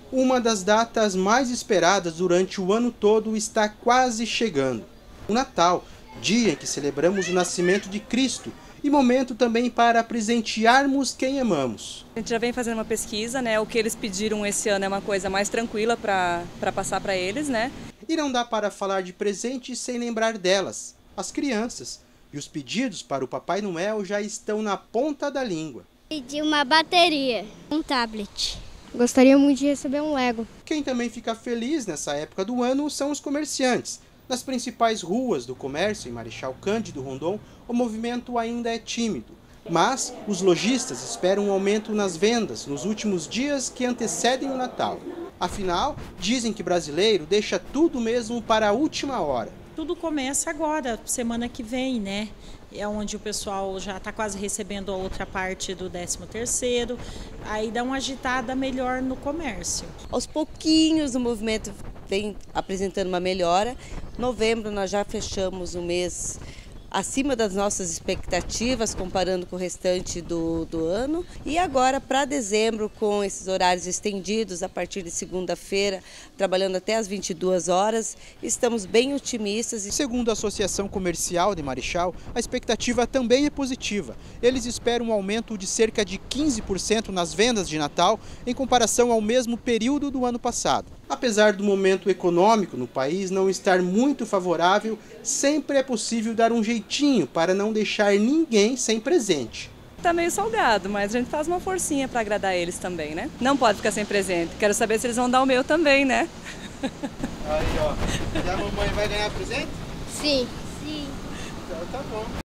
Uma das datas mais esperadas durante o ano todo está quase chegando. O Natal, dia em que celebramos o nascimento de Cristo e momento também para presentearmos quem amamos. A gente já vem fazendo uma pesquisa, né? O que eles pediram esse ano é uma coisa mais tranquila para passar para eles, né? E não dá para falar de presentes sem lembrar delas, as crianças. E os pedidos para o Papai Noel já estão na ponta da língua. Pedi uma bateria, um tablet. Gostaria muito de receber um Lego. Quem também fica feliz nessa época do ano são os comerciantes. Nas principais ruas do comércio, em Marechal Cândido Rondon, o movimento ainda é tímido. Mas os lojistas esperam um aumento nas vendas nos últimos dias que antecedem o Natal. Afinal, dizem que brasileiro deixa tudo mesmo para a última hora. Tudo começa agora, semana que vem, né? É onde o pessoal já está quase recebendo a outra parte do 13º, aí dá uma agitada melhor no comércio. Aos pouquinhos o movimento vem apresentando uma melhora. Novembro nós já fechamos o mês acima das nossas expectativas, comparando com o restante do ano. E agora, para dezembro, com esses horários estendidos, a partir de segunda-feira, trabalhando até às 22 horas, estamos bem otimistas. Segundo a Associação Comercial de Marechal, a expectativa também é positiva. Eles esperam um aumento de cerca de 15% nas vendas de Natal, em comparação ao mesmo período do ano passado. Apesar do momento econômico no país não estar muito favorável, sempre é possível dar um jeitinho para não deixar ninguém sem presente. Tá meio salgado, mas a gente faz uma forcinha para agradar eles também, né? Não pode ficar sem presente. Quero saber se eles vão dar o meu também, né? Aí, ó. Já a mamãe vai ganhar presente? Sim. Então tá bom.